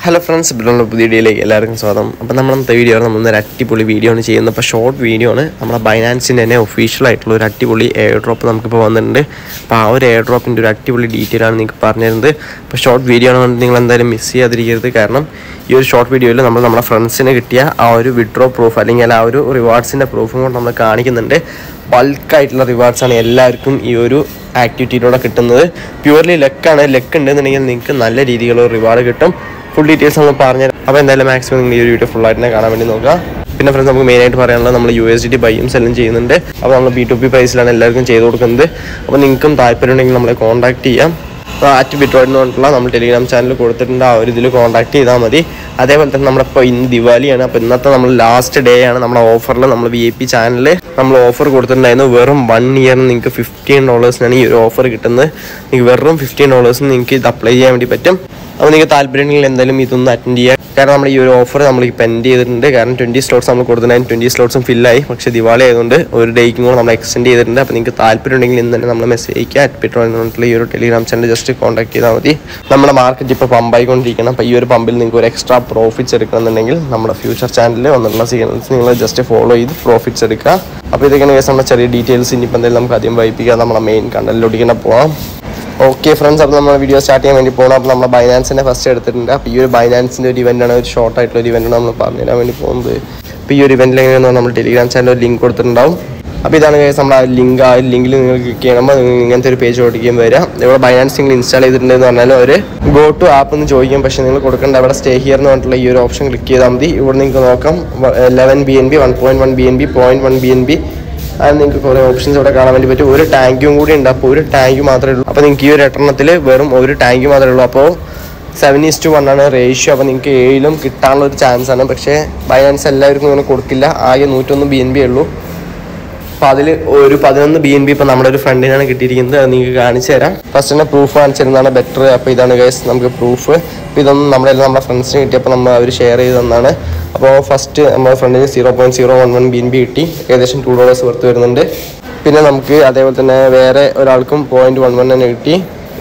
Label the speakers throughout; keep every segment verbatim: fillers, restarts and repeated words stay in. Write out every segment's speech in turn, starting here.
Speaker 1: Hello friends, Binance video like എല്ലാവർക്കും സ്വാഗതം. അപ്പോൾ നമ്മൾ ഇന്നത്തെ വീഡിയോ നമ്മൾ ഒരു അടിപൊളി വീഡിയോ ആണ് ചെയ്യുന്നത്. അപ്പോൾ ഷോർട്ട് വീഡിയോ ആണ്. നമ്മുടെ ബൈനാൻസിന്റെ തന്നെ ഒഫീഷ്യൽ ആയിട്ടുള്ള ഒരു അടിപൊളി എയർഡ്രോപ്പ് നമുക്കിപ്പോൾ വന്നിട്ടുണ്ട്. അപ്പോൾ ആ ഒരു എയർഡ്രോപ്പിന്റെ ഒരു അടിപൊളി ഡീറ്റെയിൽ ആണ് നിങ്ങൾക്ക് പറഞ്ഞു തരുന്നത്. അപ്പോൾ ഷോർട്ട് വീഡിയോ ആണ്, നിങ്ങൾ എന്തായാലും മിസ് ചെയ്യാതിരിക്കരുത്. കാരണം ഈ ഒരു ഷോർട്ട് വീഡിയോയിൽ നമ്മൾ നമ്മുടെ ഫ്രണ്ട്സിന് കിട്ടിയ ആ ഒരു വിഡ്രോ പ്രൂഫ് അല്ലെങ്കിൽ ആ ഒരു റിവാർഡ്സിന്റെ പ്രൂഫും കൊണ്ട് നമ്മൾ കാണിക്കുന്നുണ്ട്. ബൾക്കായിട്ടുള്ള റിവാർഡ്സാണ് എല്ലാവർക്കും ഈ ഒരു ആക്ടിവിറ്റിയിലൂടെ കിട്ടുന്നത്. പ്യൂർലി ലെക്കാണ്. ലെക്ക് ഉണ്ടെന്നുണ്ടെങ്കിൽ നിങ്ങൾക്ക് നല്ല രീതിയിലുള്ള റിവാർഡ് കിട്ടും. ഫുൾ ഡീറ്റെയിൽസ് നമ്മൾ പറഞ്ഞു തരാം. അപ്പോൾ എന്തായാലും മാക്സിമം നിങ്ങൾ ഈ ഒരു വീഡിയോ ഫുൾ ആയിട്ട് തന്നെ കാണാൻ വേണ്ടി നോക്കുക. പിന്നെ ഫ്രണ്ട്സ്, നമുക്ക് മെയിനായിട്ട് പറയാനുള്ളത് നമ്മൾ യു എസ് ഡി ടി ബൈയും സെല്ലും ചെയ്യുന്നുണ്ട്. അപ്പോൾ നമ്മൾ ബി ടു ബി പ്രൈസിലാണ് എല്ലാവർക്കും ചെയ്ത് കൊടുക്കുന്നത്. അപ്പോൾ നിങ്ങൾക്കും താല്പര്യം ഉണ്ടെങ്കിൽ നമ്മളെ കോൺടാക്ട് ചെയ്യാം. അപ്പോൾ ആറ്റ് ബിറ്റ്വോയിഡ് എന്ന് പറഞ്ഞിട്ടുള്ള നമ്മൾ ടെലിഗ്രാം ചാനൽ കൊടുത്തിട്ടുണ്ട്. ആ ഒരു ഇതിൽ കോൺടാക്ട് ചെയ്താൽ മതി. അതേപോലെ തന്നെ നമ്മളിപ്പോൾ ഇന്ന് ദിവാലിയാണ്. അപ്പോൾ ഇന്നത്തെ നമ്മൾ ലാസ്റ്റ് ഡേ ആണ്. നമ്മുടെ ഓഫറിൽ നമ്മൾ വി ഐ പി ചാനലിൽ നമ്മൾ ഓഫർ കൊടുത്തിട്ടുണ്ടായിരുന്നു. വെറും വൺ ഇയറിന് നിങ്ങൾക്ക് ഫിഫ്റ്റീൻ ഡോളേഴ്സിനാണ് ഈ ഒരു ഓഫർ കിട്ടുന്നത്. നിങ്ങൾക്ക് വെറും ഫിഫ്റ്റീൻ ഡോളേഴ്സിന് നിങ്ങൾക്ക് ഇത് അപ്ലൈ ചെയ്യാൻ വേണ്ടി പറ്റും. അപ്പോൾ നിങ്ങൾക്ക് താല്പര്യമുണ്ടെങ്കിൽ എന്തായാലും ഇതൊന്ന് അറ്റൻഡ് ചെയ്യുക. കാരണം നമ്മൾ ഈ ഒരു ഓഫർ നമ്മൾ ഇപ്പോൾ എൻഡ് ചെയ്തിട്ടുണ്ട്. കാരണം ട്വൻറ്റി സ്ലോട്ട്സ് നമ്മൾ കൊടുത്തിട്ടുണ്ടായിരുന്നു. ട്വൻറ്റി സ്ലോട്ട്സും ഫില്ലായി. പക്ഷേ ദിവാലി ആയതുകൊണ്ട് ഒരു ഡേക്കും കൂടെ നമ്മൾ എക്സ്റ്റെൻഡ് ചെയ്തിട്ടുണ്ട്. അപ്പോൾ നിങ്ങൾക്ക് താല്പര്യം ഉണ്ടെങ്കിൽ ഇന്ന് തന്നെ നമ്മൾ മെസ്സേജ് അയക്കുക. അറ്റ് ബിറ്റ്വോയിഡ് എന്ന് പറഞ്ഞിട്ടുള്ള ഈ ഒരു ടെലിഗ്രാം ചാനൽ ജസ്റ്റ് കോൺടാക്ട് ചെയ്താൽ മതി. നമ്മുടെ മാർക്കറ്റ് ഇപ്പോൾ പമ്പായിക്കൊണ്ടിരിക്കണം. അപ്പോൾ ഈ ഒരു പമ്പിൽ നിങ്ങൾക്ക് ഒരു എക്സ്ട്രാ പ്രോഫിറ്റ്സ് എടുക്കണമെന്നുണ്ടെങ്കിൽ നമ്മുടെ ഫ്യൂച്ചർ ചാനലിൽ വന്നിട്ടുള്ള സിഗ്നൽസ് നിങ്ങൾ ജസ്റ്റ് ഫോളോ ചെയ്ത് പ്രോഫിറ്റ്സ് എടുക്കുക. അപ്പോൾ ഇതൊക്കെയാണ് കേസ് നമ്മുടെ ചെറിയ ഡീറ്റെയിൽസ്. ഇനിയിപ്പോൾ എന്തായാലും നമുക്ക് ആദ്യം വായിപ്പിക്കുക. നമ്മളെ മെയിൻ കണ്ടന്റിലോട്ട് ഇങ്ങനെ പോകാം. ഓക്കെ ഫ്രണ്ട്സ്, അപ്പോൾ നമ്മൾ വീഡിയോ സ്റ്റാർട്ട് ചെയ്യാൻ വേണ്ടി പോകണം. അപ്പോൾ നമ്മൾ ബൈനാൻസിനെ ഫസ്റ്റ് എടുത്തിട്ടുണ്ട്. അപ്പോൾ ഈ ഒരു ബൈനാൻസിൻ്റെ ഒരു ഇവൻ്റാണ്, ഒരു ഷോർട്ട് ആയിട്ടുള്ള ഒരു ഇവൻ്റാണ് നമ്മൾ പറഞ്ഞു തരാൻ വേണ്ടി പോകുന്നത്. അപ്പോൾ ഈ ഒരു ഇവൻറ്റിൽ എങ്ങനെയാണെന്ന് നമ്മൾ ടെലിഗ്രാം ചാനൽ ഒരു ലിങ്ക് കൊടുത്തിട്ടുണ്ടാവും. അപ്പോൾ ഇതാണ് കേസ് നമ്മുടെ ആ ലിങ്ക്. ആ ലിങ്കിൽ നിങ്ങൾ ക്ലിക്ക് ചെയ്യുമ്പോൾ ഇങ്ങനത്തെ ഒരു പേജ് ഓടിക്കാൻ വരാം. ഇവിടെ ബൈനാൻസ് നിങ്ങൾ ഇൻസ്റ്റാൾ ചെയ്തിട്ടുണ്ടെന്ന് പറഞ്ഞാൽ ഒരു ഗോ ടു ആപ്പ് എന്ന് ചോദിക്കും. പക്ഷേ നിങ്ങൾ കൊടുക്കേണ്ട അവിടെ സ്റ്റേ ഹിയർ എന്ന് പറഞ്ഞിട്ടുള്ള ഈ ഒരു ഓപ്ഷൻ ക്ലിക്ക് ചെയ്താൽ മതി. ഇവിടെ നിങ്ങൾക്ക് നോക്കാം eleven B N B one point one B N B point one B N B അത് നിങ്ങൾക്ക് കുറേ ഓപ്ഷൻസ് ഇവിടെ കാണാൻ വേണ്ടി പറ്റും. ഒരു ടാങ്കും കൂടി ഉണ്ട്. അപ്പോൾ ഒരു ടാങ്ക് മാത്രമേ ഉള്ളൂ. അപ്പോൾ നിങ്ങൾക്ക് ഈ ഒരു എട്ടെണ്ണത്തിൽ വെറും ഒരു ടാങ്ക് മാത്രമേ ഉള്ളൂ. അപ്പോൾ സെവൻ ഈസ് ടു വൺ ആണ് റേഷ്യോ. അപ്പോൾ നിങ്ങൾക്ക് ഏഴിലും കിട്ടാനുള്ള ഒരു ചാൻസ് ആണ്. പക്ഷേ ബൈനാൻസ് എല്ലാവർക്കും ഇങ്ങനെ കൊടുക്കില്ല. ആകെ നൂറ്റൊന്ന് ബി എൻ ബി ഉള്ളൂ. അപ്പോൾ അതിൽ ഒരു പതിനൊന്ന് ബി എൻ ബി ഇപ്പോൾ നമ്മുടെ ഒരു ഫ്രണ്ടിനാണ് കിട്ടിയിരിക്കുന്നത്. അത് നിങ്ങൾക്ക് കാണിച്ചു തരാം. ഫസ്റ്റ് തന്നെ പ്രൂഫ് കാണിച്ചു തരുന്നതാണ് ബെറ്റർ. അപ്പോൾ ഇതാണ് ഗൈസ് നമുക്ക് പ്രൂഫ്. അപ്പോൾ ഇതൊന്നും നമ്മളെല്ലാം നമ്മുടെ ഫ്രണ്ട്സിന് കിട്ടിയപ്പോൾ നമ്മൾ അവർ ഷെയർ ചെയ്ത് തന്നാണ്. അപ്പോൾ ഫസ്റ്റ് നമ്മുടെ ഫ്രണ്ടിന് zero point zero one one B N B കിട്ടി. ഏകദേശം ടു ഡോളേഴ്സ് വർത്ത് വരുന്നുണ്ട്. പിന്നെ നമുക്ക് അതേപോലെ തന്നെ വേറെ ഒരാൾക്കും പോയിൻറ്റ് വൺ വൺ തന്നെ കിട്ടി.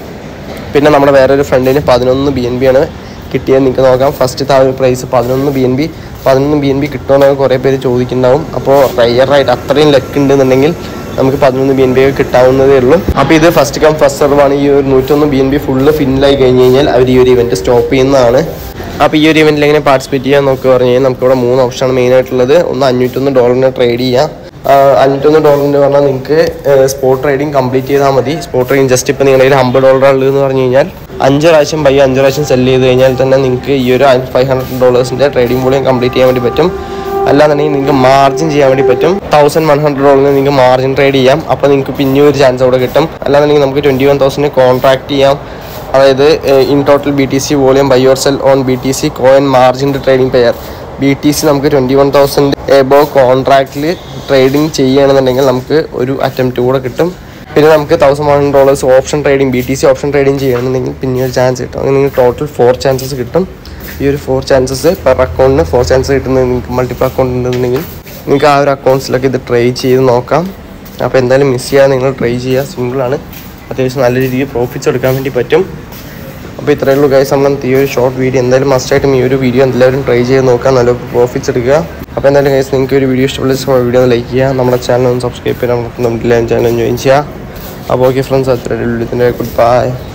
Speaker 1: പിന്നെ നമ്മുടെ വേറെ ഒരു ഫ്രണ്ടിന് പതിനൊന്ന് ബി എൻ ബി ആണ് കിട്ടിയത്. നിങ്ങൾക്ക് നോക്കാം ഫസ്റ്റത്തെ ആ ഒരു പ്രൈസ് പതിനൊന്ന് ബി എൻ ബി. പതിനൊന്ന് ബി എൻ ബി കിട്ടുമെന്നൊക്കെ കുറേ പേര് ചോദിക്കുന്നുണ്ടാവും. അപ്പോൾ റയറായിട്ട് അത്രയും ലക്ക് ഉണ്ടെന്നുണ്ടെങ്കിൽ നമുക്ക് പതിനൊന്ന് ബി എൻ ബി ഒക്കെ കിട്ടാവുന്നതേ ഉള്ളൂ. അപ്പോൾ ഇത് ഫസ്റ്റ് കം ഫസ്റ്റ് സെർവാണ്. ഈ ഒരു നൂറ്റൊന്ന് ബി എൻ ബി ഫുള്ള് ഫില്ലായി കഴിഞ്ഞ് കഴിഞ്ഞാൽ അവർ ഈ ഒരു ഇവൻറ്റ് സ്റ്റോപ്പ് ചെയ്യുന്നതാണ്. അപ്പോൾ ഈ ഒരു ഇവൻറ്റിൽ എങ്ങനെ പാർട്ടിസിപ്പേറ്റ് ചെയ്യാൻ നോക്കുക പറഞ്ഞു കഴിഞ്ഞാൽ നമുക്കിവിടെ മൂന്ന് ഓപ്ഷനാണ് മെയിനായിട്ടുള്ളത്. ഒന്ന് അഞ്ഞൂറ്റൊന്ന് ഡോളറിന് ട്രേഡ് ചെയ്യാം. അഞ്ഞൂറ്റൊന്ന് ഡോളറിന് പറഞ്ഞാൽ നിങ്ങൾക്ക് സ്പോട്ട് ട്രേഡിങ് കംപ്ലീറ്റ് ചെയ്താൽ മതി. സ്പോട്ട് ട്രേഡിങ് ജസ്റ്റ് ഇപ്പോൾ നിങ്ങളുടെ കയ്യിൽ അമ്പത് ഡോളർ ഉള്ളതെന്ന് പറഞ്ഞു കഴിഞ്ഞാൽ അഞ്ച് പ്രാവശ്യം ബൈ അഞ്ച് പ്രാവശ്യം സെല് ചെയ്ത് കഴിഞ്ഞാൽ തന്നെ നിങ്ങൾക്ക് ഈ ഒരു ഫൈവ് ഹൺഡ്രഡ് ഡോളേഴ്സിൻ്റെ ട്രേഡിംഗ് വോളിയം കംപ്ലീറ്റ് ചെയ്യാൻ വേണ്ടി പറ്റും. അല്ലാന്നുണ്ടെങ്കിൽ നിങ്ങൾക്ക് മാർജിൻ ചെയ്യാൻ വേണ്ടി പറ്റും. തൗസൻഡ് വൺ ഹൺഡ്രഡ് ഡോളറിന് നിങ്ങൾക്ക് മാർജിൻ ട്രേഡ് ചെയ്യാം. അപ്പോൾ നിങ്ങൾക്ക് പിന്നെ ഒരു ചാൻസ് അവിടെ കിട്ടും. അല്ലാന്നുണ്ടെങ്കിൽ നമുക്ക് ട്വൻറ്റി വൺ തൗസൻഡ് കോൺട്രാക്ട് ചെയ്യാം. അതായത് in total B T C volume by your sell on B T C coin മാർജിൻ്റെ trading pair B T C നമുക്ക് ട്വൻറ്റി വൺ തൗസൻഡ് എബോ കോൺട്രാക്റ്റിൽ ട്രേഡിംഗ് ചെയ്യുകയാണെന്നുണ്ടെങ്കിൽ നമുക്ക് ഒരു അറ്റംപ്റ്റ് കൂടെ കിട്ടും. പിന്നെ നമുക്ക് thousand one hundred dollars option trading B T C option trading ചെയ്യണമെന്നുണ്ടെങ്കിൽ പിന്നെ ഒരു ചാൻസ് കിട്ടും. അങ്ങനെ നിങ്ങൾക്ക് ടോട്ടൽ ഫോർ ചാൻസസ് കിട്ടും. ഈ ഒരു ഫോർ ചാൻസസ് പെർ അക്കൗണ്ടിന് ഫോർ ചാൻസ് കിട്ടുന്നത് നിങ്ങൾക്ക് മൾട്ടിപ്പിൾ അക്കൗണ്ട് ഉണ്ടെന്നുണ്ടെങ്കിൽ നിങ്ങൾക്ക് ആ ഒരു അക്കൗണ്ട്സിലൊക്കെ ഇത് ട്രൈ ചെയ്ത് നോക്കാം. അപ്പോൾ എന്തായാലും മിസ് ചെയ്യാതെ നിങ്ങൾ ട്രൈ ചെയ്യുക. സിമ്പിളാണ്. അത്യാവശ്യം നല്ല രീതിയിൽ പ്രോഫിറ്റ്സ് എടുക്കാൻ വേണ്ടി പറ്റും. അപ്പോൾ ഇത്രയേ ഉള്ളൂ ഗൈസ്. നമ്മൾ ഈ ഒരു ഷോർട്ട് വീഡിയോ എന്തായാലും മസ്റ്റായിട്ടും ഈ ഒരു വീഡിയോ എല്ലാവരും ട്രൈ ചെയ്ത് നോക്കാം. നല്ല പ്രോഫിറ്റ്സ് എടുക്കുക. അപ്പോൾ എന്തായാലും ഗൈസ് നിങ്ങൾക്ക് ഒരു വീഡിയോ ഇഷ്ടപ്പെട്ട വീഡിയോ ഒന്ന് ലൈക്ക് ചെയ്യുക. നമ്മുടെ ചാനൽ ഒന്ന് സബ്സ്ക്രൈബ് ചെയ്യാൻ, നമ്മുടെ ചാനൽ ജോയിൻ ചെയ്യുക. അപ്പോൾ ഓക്കെ ഫ്രണ്ട്സ്, അത്ര ഗുഡ് ബൈ.